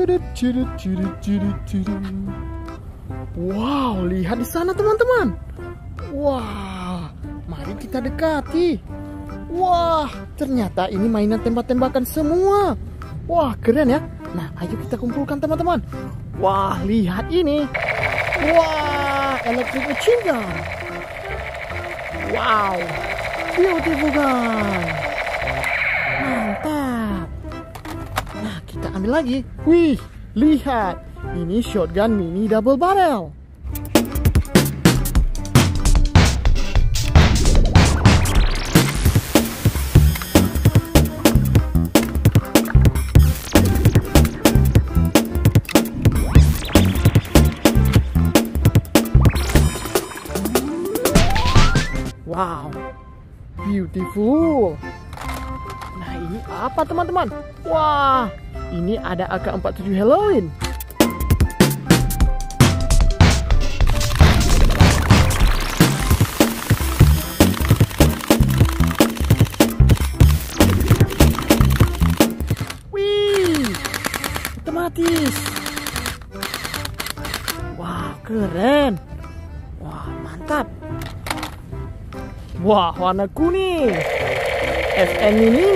Wow, lihat di sana teman-teman. Wah, mari kita dekati. Wah, ternyata ini mainan tembak-tembakan semua. Wah, keren ya. Nah, ayo kita kumpulkan teman-teman. Wah, lihat ini. Wah, electric machine gun. Wow, beautiful gun. Mantap. Nah, kita ambil lagi. Wih, lihat. Ini shotgun mini double barrel. Wow, beautiful. Nah, ini apa teman-teman? Wah, ini ada AK-47 Halloween. Wih, otomatis. Wah, keren. Wah, mantap. Wah, warna kuning. FN ini.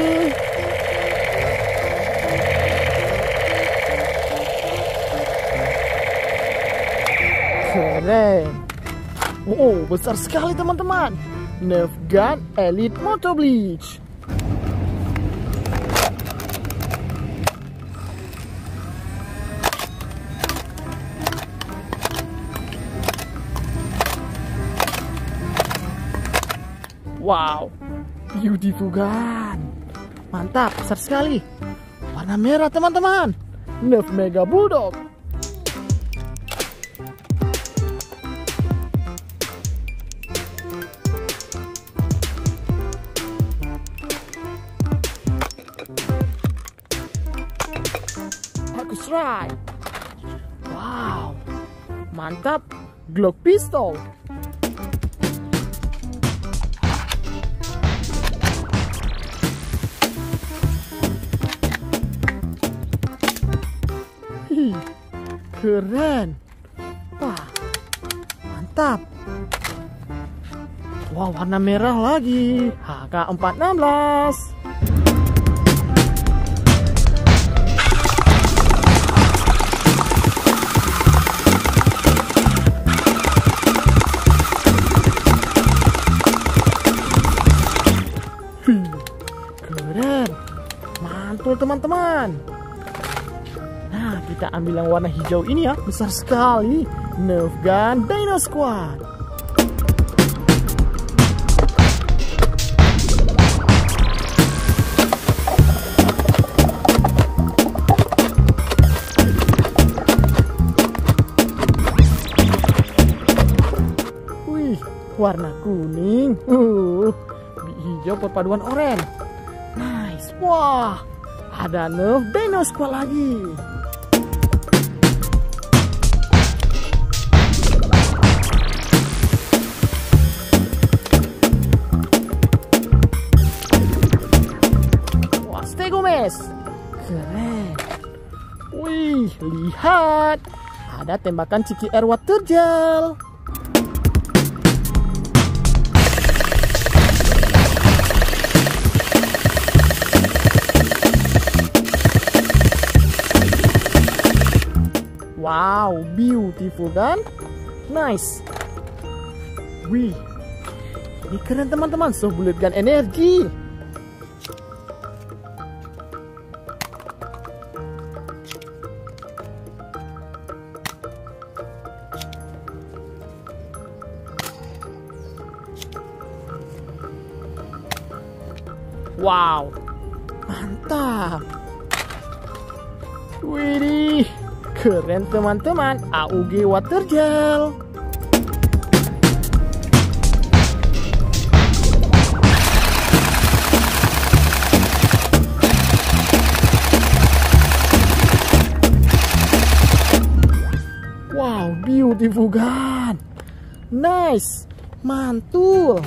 Keren. Wow, besar sekali teman-teman. Nerf Gun Elite Moto Bleach. Wow, beautiful gun. Mantap, besar sekali. Warna merah teman-teman. Nerf Mega Bulldog. Bagus, right? Wow, mantap. Glock pistol. Keren. Wah, mantap. Wah, warna merah lagi. HK416. Keren. Mantul teman-teman. Nah, kita ambil yang warna hijau ini ya. Besar sekali. Nerf Gun Dino Squad. Wih, warna kuning. Hijau perpaduan oranye. Nice. Wah, ada Nerf Dino Squad lagi. Keren. Wih, lihat. Ada tembakan Ciki Air Water Gel. Wow, beautiful kan? Nice. Wih, ini keren teman-teman. So, bullet gun energi. Wow, mantap. Widih, keren teman-teman. AUG Water Gel. Wow, beautiful gun. Nice, mantul.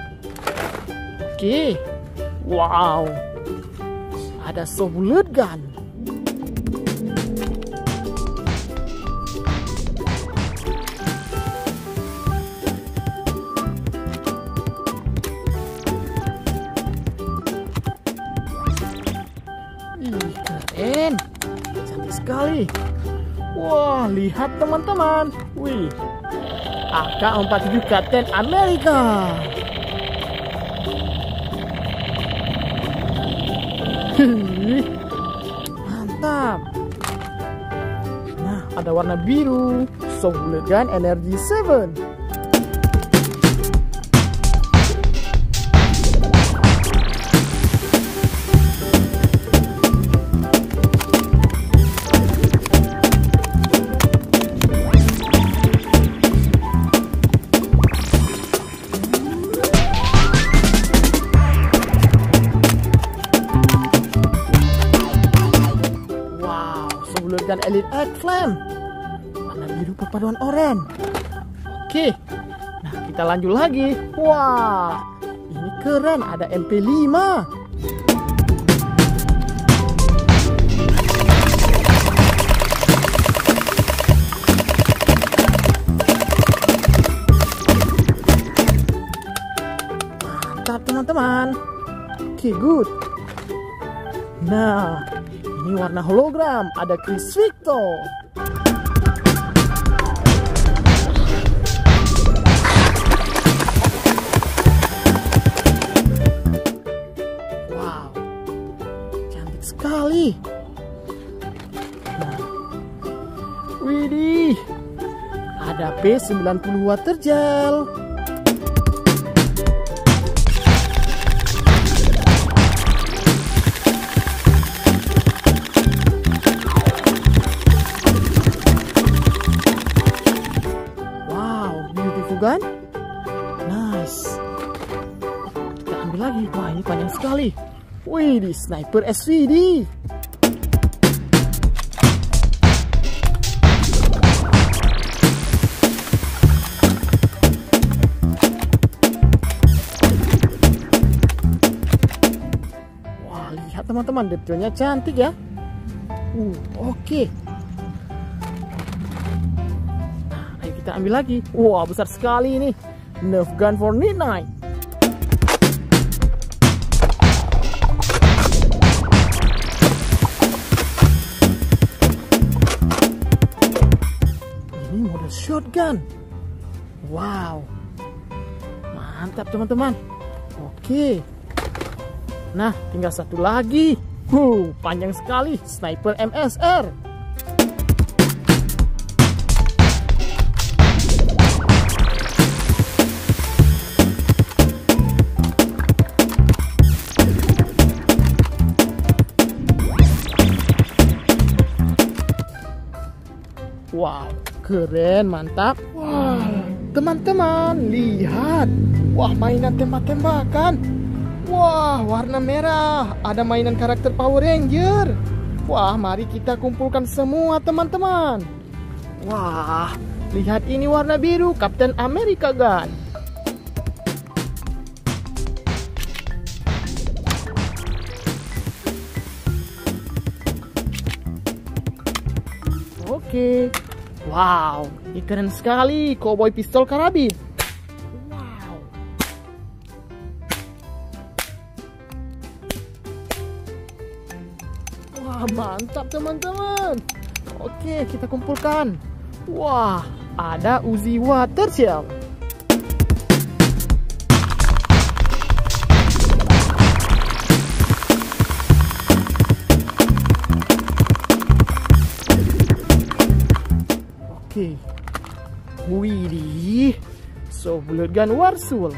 Oke. Wow, ada bullet gun. cantik sekali. Wah, lihat teman-teman. Wih, AK-47 Captain America. Mantap. Nah, ada warna biru. So Bullet Gun Energy 7. Dan Elite Egg Flame warna biru perpaduan oranye. Oke, nah kita lanjut lagi. Wah, ini keren, ada MP5. Mantap teman-teman. Oke, good. Nah, ini warna hologram, ada Chris Victor. Wow, cantik sekali. Nah, widih, ada P90 water gel. Kan? Nice. Kita ambil lagi. Wah, ini panjang sekali. Wih, di Sniper SVD. Wah, lihat teman-teman, detailnya cantik ya. Oke. Kita ambil lagi. Wah, besar sekali ini. Nerf gun for Night. Ini model shotgun. Wow, mantap teman-teman. Oke. Nah, tinggal satu lagi. Panjang sekali. Sniper MSR. Wow, keren, mantap. Wah, teman-teman, lihat. Wah, mainan tembak-tembakan. Wah, warna merah. Ada mainan karakter Power Ranger. Wah, mari kita kumpulkan semua teman-teman. Wah, lihat ini warna biru, Captain America Gun. Oke. Wow, ini keren sekali, Cowboy Pistol Karabin. Wow. Wah, mantap teman-teman. Oke, kita kumpulkan. Wah, ada Uzi water gel. Oke. Widih, So Bullet Gun Warsul.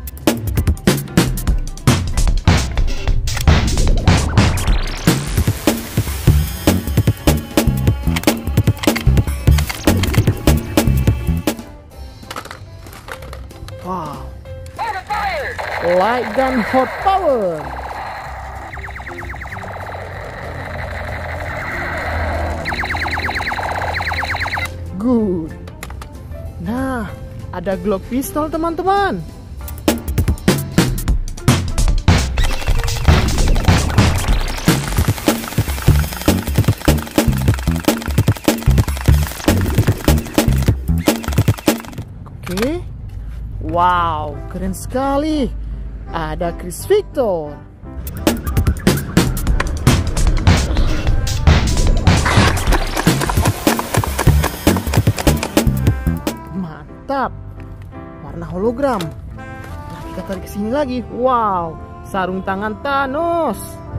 Wow. Light Gun Hot Power. Good. Nah, ada Glock pistol teman-teman. Oke. Wow, keren sekali. Ada Chris Victor. warna hologram. Nah, kita tarik ke sini lagi. Wow, sarung tangan Thanos.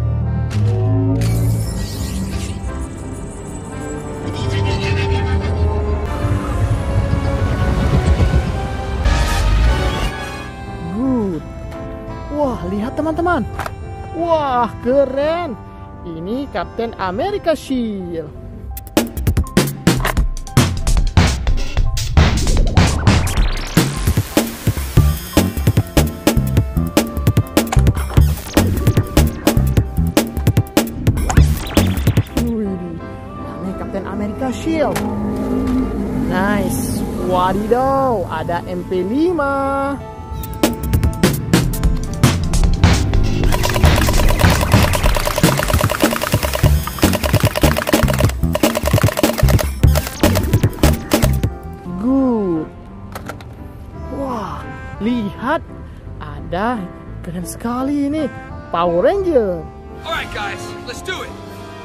Good. Wah, lihat teman-teman. Wah, keren. Ini Captain America Shield. Captain America Shield. Nice. Wadidaw, ada MP5. Good. Wah, lihat, ada keren sekali ini Power Ranger. Alright guys, let's do it.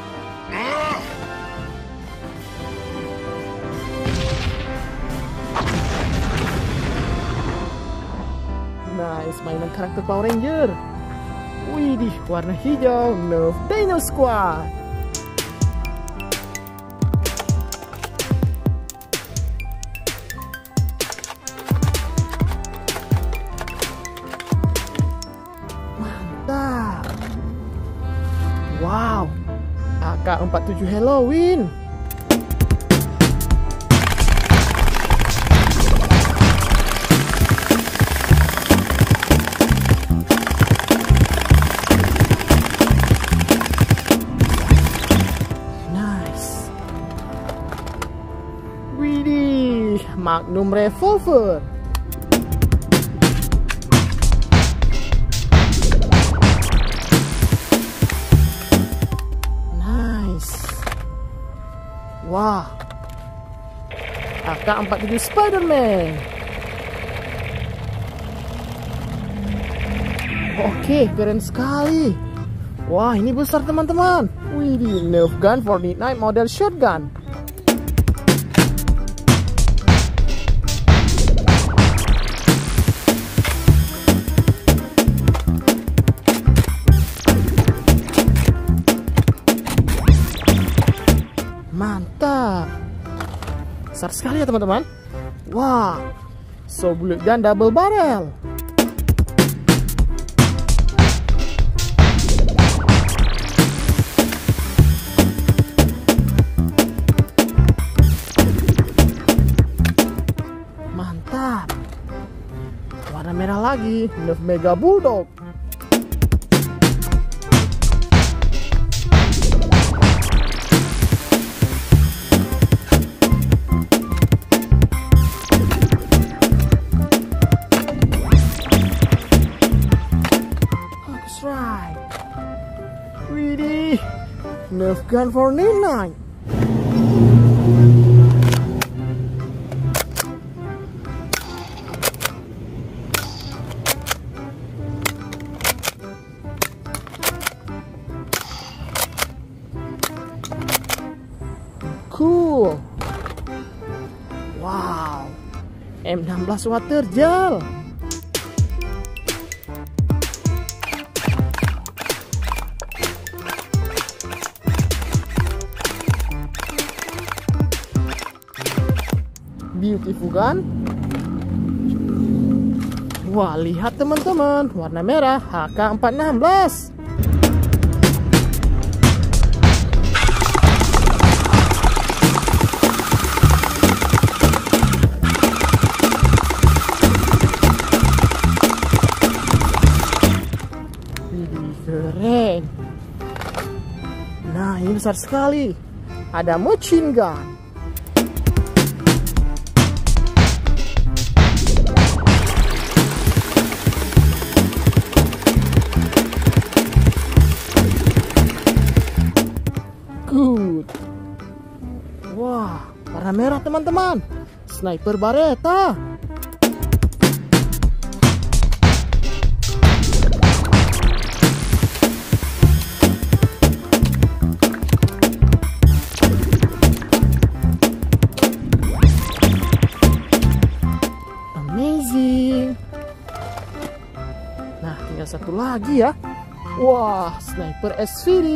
Nice, mainan karakter Power Ranger. Widih, warna hijau, Nerf Dino Squad. Mantap. Wow, AK-47 Halloween. Widih, Magnum Revolver. Nice. Wah, AK-47 Spider-Man. Oke, keren sekali. Wah, ini besar teman-teman. Widih, Nerf Gun 49 model shotgun. Mantap. Besar sekali ya teman-teman. Wah, so bullet gun double barrel. Mantap. Warna merah lagi, Nerf Mega Bulldog. Widih, Nerf Gun 499. Cool. Wow, M16 water gel. Beautiful kan? Wah, lihat teman-teman, warna merah HK416. Ini keren. Nah, ini besar sekali. Ada machine gun. Good. Wah, warna merah teman-teman. Sniper Beretta. Amazing. Tinggal satu lagi ya. Wah, sniper SVD.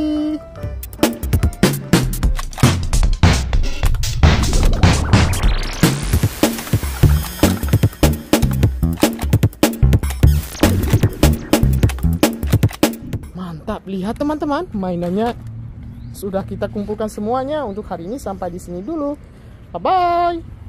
Mantap, lihat teman-teman, mainannya sudah kita kumpulkan semuanya untuk hari ini. Sampai di sini dulu. Bye bye.